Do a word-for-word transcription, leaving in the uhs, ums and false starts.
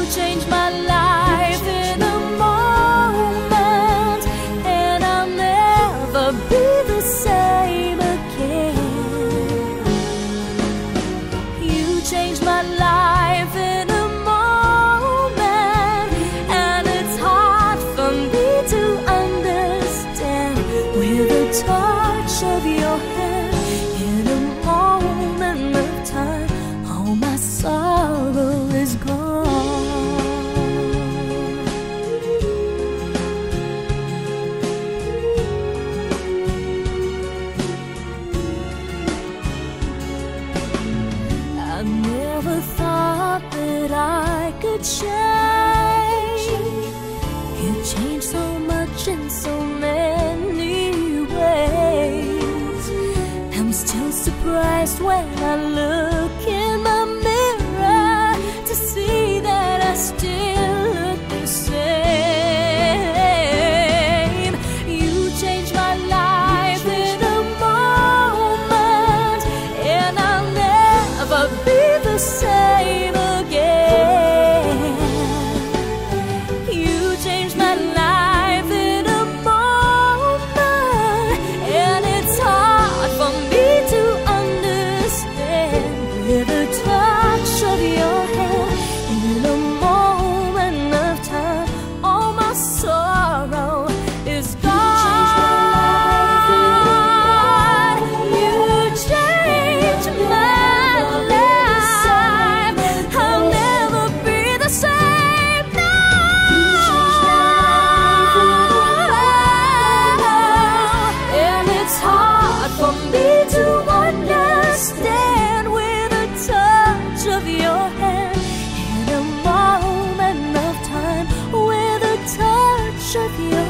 changed my life in a moment, and I'll never be the same again. You changed my life in a moment, and it's hard for me to understand. With a touch of your hand, in a moment of time, all my sorrow is gone. I never thought that I could change. You changed so much in so many ways. I'm still surprised when I look in the mirror to see that I still look the same. You changed my life in a moment, and I'll never be the same again. You changed my life in a moment, and it's hard for me to understand. With a touch of your hand, in a moment of time, all my sorrow is gone. You changed my life. I'll never be the same now. And it's hard for me to understand. With a touch of your hand, in a moment of time, with a touch of your